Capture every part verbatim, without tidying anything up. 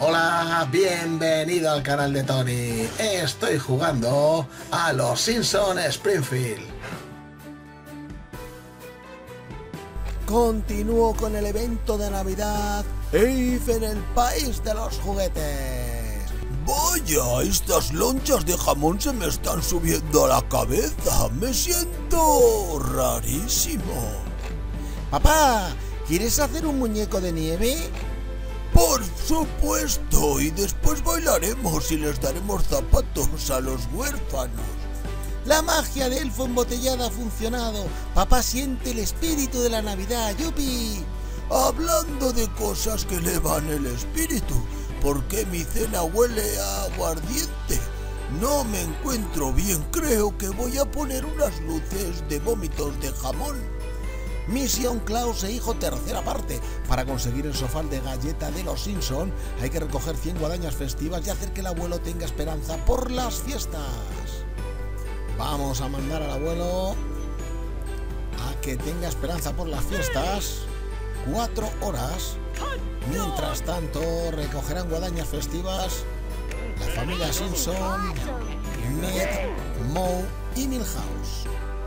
Hola, bienvenido al canal de Tony. Estoy jugando a Los Simpsons Springfield. Continúo con el evento de Navidad Eve en el país de los juguetes. Vaya, estas lonchas de jamón se me están subiendo a la cabeza. Me siento rarísimo. Papá, ¿quieres hacer un muñeco de nieve? Por supuesto, y después bailaremos y les daremos zapatos a los huérfanos. La magia de elfo embotellada ha funcionado. Papá siente el espíritu de la Navidad, ¡yupi! Hablando de cosas que elevan el espíritu, ¿por qué mi cena huele a aguardiente? No me encuentro bien, creo que voy a poner unas luces de vómitos de jamón. Misión Klaus e hijo, tercera parte. Para conseguir el sofá de galleta de los Simpson hay que recoger cien guadañas festivas y hacer que el abuelo tenga esperanza por las fiestas. Vamos a mandar al abuelo a que tenga esperanza por las fiestas. Cuatro horas. Mientras tanto recogerán guadañas festivas la familia Simpson, Ned, Moe y Milhouse.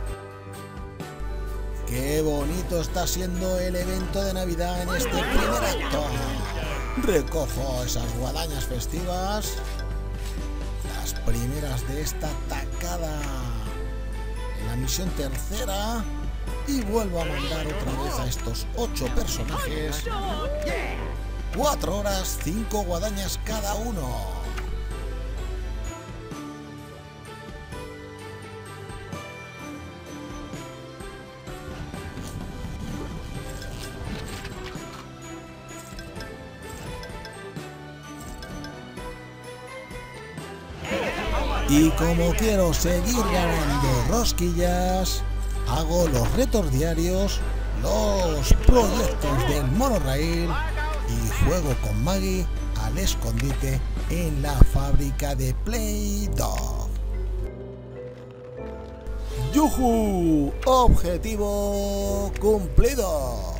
¡Qué bonito está siendo el evento de Navidad en este primer acto! Recojo esas guadañas festivas, las primeras de esta tacada en la misión tercera, y vuelvo a mandar otra vez a estos ocho personajes. Cuatro horas, cinco guadañas cada uno. Y como quiero seguir ganando rosquillas, hago los retos diarios, los proyectos del monorail y juego con Maggie al escondite en la fábrica de Play-Doh. ¡Yujú! ¡Objetivo cumplido!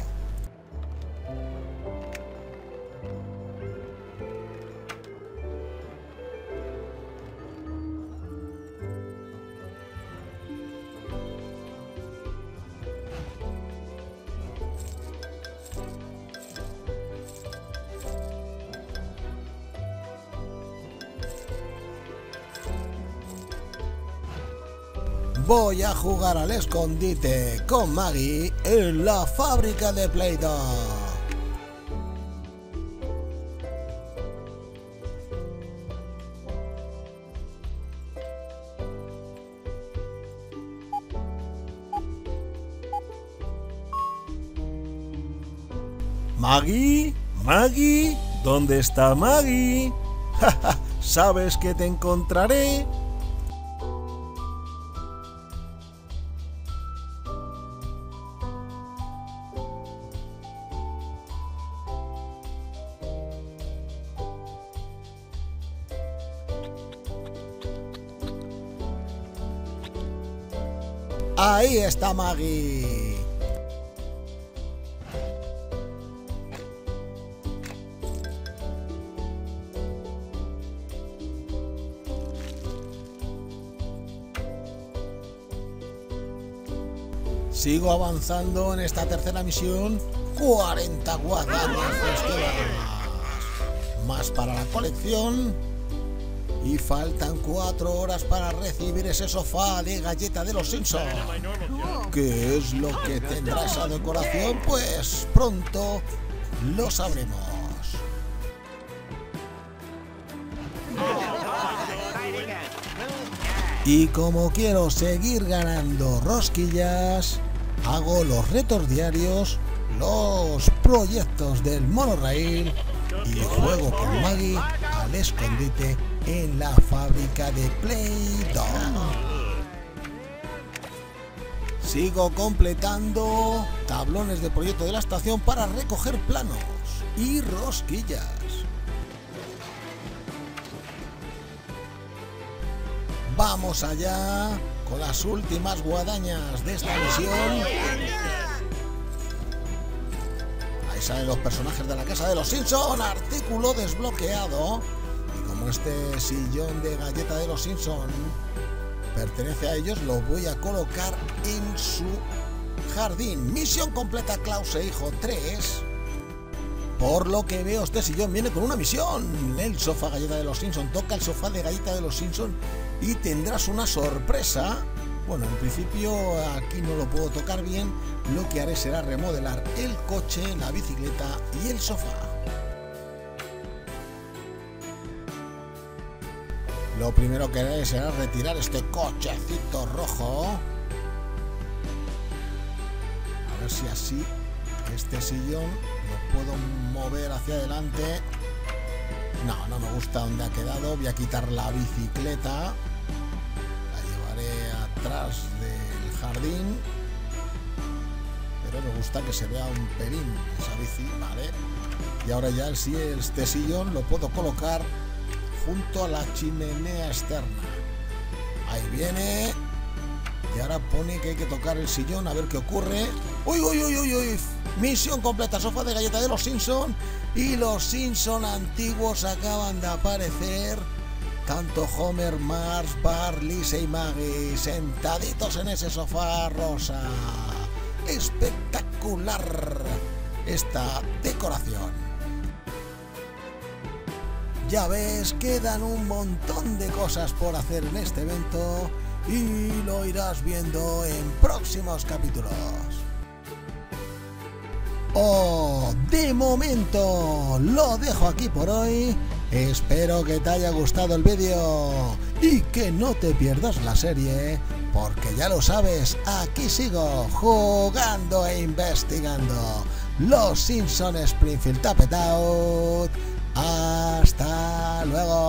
Voy a jugar al escondite con Maggie en la fábrica de Play-Doh. Maggie, Maggie, ¿dónde está Maggie? ¿Sabes que te encontraré? Ahí está Maggie. Sigo avanzando en esta tercera misión. cuarenta guadañas festivas más para la colección. Y faltan cuatro horas para recibir ese sofá de galleta de los Simpsons. ¿Qué es lo que tendrá esa decoración? Pues pronto lo sabremos. Y como quiero seguir ganando rosquillas, hago los retos diarios, los proyectos del monorail y juego con Maggie al escondite en la fábrica de Play-Doh. Sigo completando tablones de proyecto de la estación para recoger planos y rosquillas. Vamos allá con las últimas guadañas de esta misión. salen los personajes de la casa de los Simpson, artículo desbloqueado. Y como este sillón de galleta de los Simpson pertenece a ellos, lo voy a colocar en su jardín. Misión completa, Klaus e hijo tres. Por lo que veo, este sillón viene con una misión. El sofá galleta de los Simpson. Toca el sofá de galleta de los Simpson y tendrás una sorpresa. Bueno, en principio aquí no lo puedo tocar bien. Lo que haré será remodelar el coche, la bicicleta y el sofá. Lo primero que haré será retirar este cochecito rojo. A ver si así este sillón lo puedo mover hacia adelante. No, no me gusta donde ha quedado. Voy a quitar la bicicleta. La llevaré atrás del jardín. Pero me gusta que se vea un pelín esa bici, ¿vale? Y ahora ya el, este sillón lo puedo colocar junto a la chimenea externa. Ahí viene. Y ahora pone que hay que tocar el sillón a ver qué ocurre. ¡Uy, uy, uy, uy, uy! Misión completa, sofá de galleta de los Simpson. Y los Simpson antiguos acaban de aparecer. Tanto Homer, Marge, Bart, Lisa y Maggie sentaditos en ese sofá rosa. Espectacular esta decoración. Ya ves, quedan un montón de cosas por hacer en este evento y lo irás viendo en próximos capítulos. Oh, de momento lo dejo aquí por hoy. Espero que te haya gustado el vídeo y que no te pierdas la serie, porque ya lo sabes, aquí sigo jugando e investigando. Los Simpson Springfield Tap It Out. Hasta luego.